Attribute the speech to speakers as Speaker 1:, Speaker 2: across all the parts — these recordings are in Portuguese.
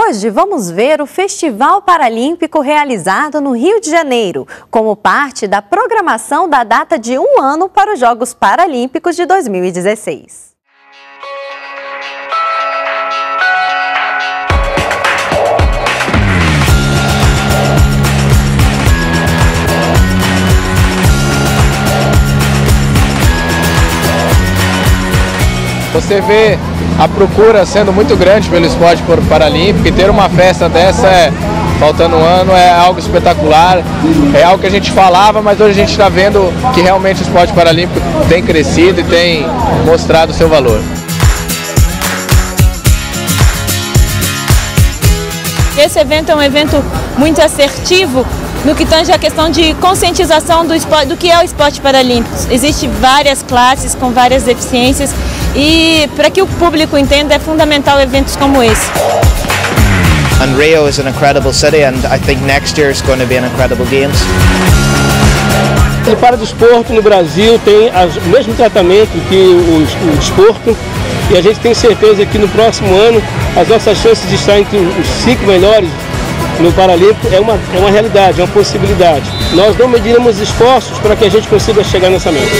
Speaker 1: Hoje vamos ver o Festival Paralímpico realizado no Rio de Janeiro, como parte da programação da data de 1 ano para os Jogos Paralímpicos de 2016.
Speaker 2: Você vê a procura sendo muito grande pelo esporte paralímpico, e ter uma festa dessa, faltando 1 ano, é algo espetacular. É algo que a gente falava, mas hoje a gente está vendo que realmente o esporte paralímpico tem crescido e tem mostrado o seu valor.
Speaker 3: Esse evento é um evento muito assertivo no que tange a questão de conscientização do que é o esporte paralímpico. Existem várias classes com várias deficiências e para que o público entenda é fundamental eventos como esse.
Speaker 4: And Rio is an incredible city and I think next year is going to be an incredible games.
Speaker 5: O paradesporto no Brasil tem o mesmo tratamento que o desporto, e a gente tem certeza que no próximo ano as nossas chances de estar entre os 5 melhores no Paralímpico é uma realidade, é uma possibilidade. Nós não mediremos esforços para que a gente consiga chegar nessa meta.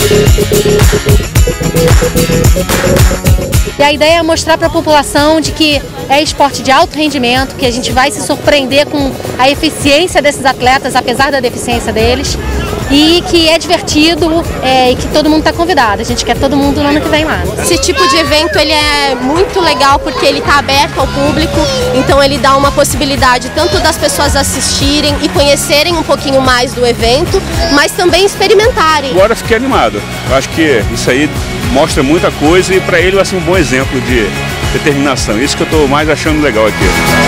Speaker 6: E a ideia é mostrar para a população de que é esporte de alto rendimento, que a gente vai se surpreender com a eficiência desses atletas, apesar da deficiência deles, e que é divertido e que todo mundo está convidado. A gente quer todo mundo no ano que vem lá.
Speaker 7: Esse tipo de evento ele é muito legal porque ele está aberto ao público, então ele dá uma possibilidade tanto das pessoas assistirem e conhecerem um pouquinho mais do evento, mas também experimentarem.
Speaker 8: Agora fiquei animado. Eu acho que isso aí mostra muita coisa e para ele vai ser um bom exemplo de determinação. Isso que eu estou mais achando legal aqui.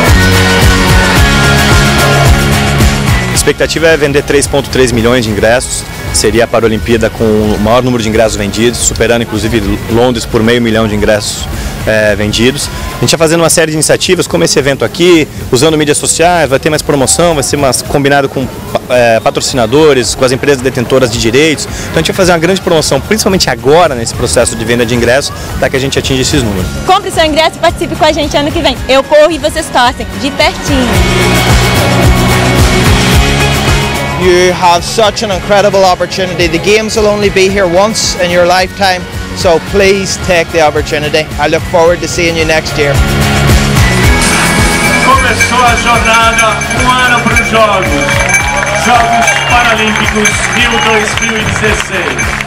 Speaker 9: A expectativa é vender 3,3 milhões de ingressos. Seria a Paralimpíada com o maior número de ingressos vendidos, superando inclusive Londres por 500 mil de ingressos vendidos. A gente está fazendo uma série de iniciativas, como esse evento aqui, usando mídias sociais, vai ter mais promoção, vai ser combinado com patrocinadores, com as empresas detentoras de direitos. Então a gente vai fazer uma grande promoção, principalmente agora, nesse processo de venda de ingressos, para que a gente atinja esses números.
Speaker 3: Compre seu ingresso e participe com a gente ano que vem. Eu corro e vocês torcem, de pertinho.
Speaker 4: You have such an incredible opportunity. The games will only be here once in your lifetime, so please take the opportunity. I look forward to seeing you next year.
Speaker 10: Começou a jornada, 1 ano para os Jogos Paralímpicos Rio 2016.